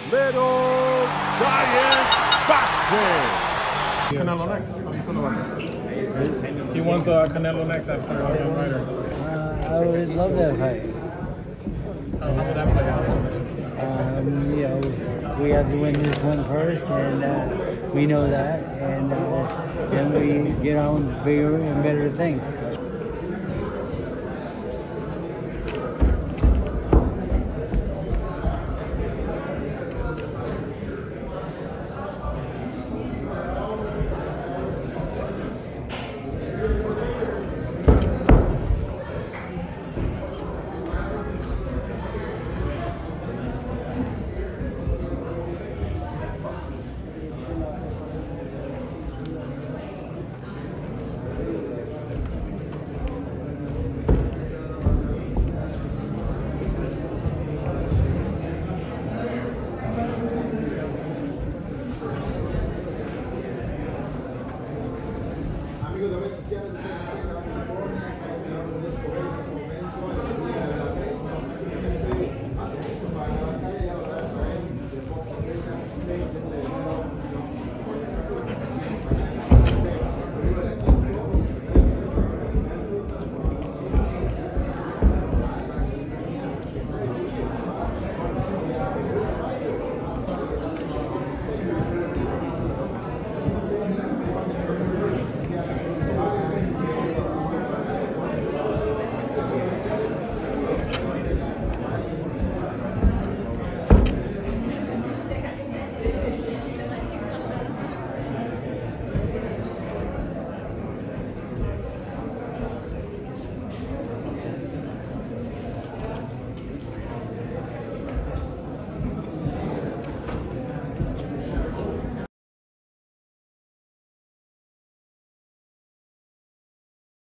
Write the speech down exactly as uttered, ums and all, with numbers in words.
Little Giant Boxing. Canelo next. How do you feel about that? He wants uh, Canelo next after uh, John Ryder. Uh, I would love that fight. How, how would that play out? Um, you know, we have to win this one first, and uh, we know that, and uh, then we get on bigger and better things.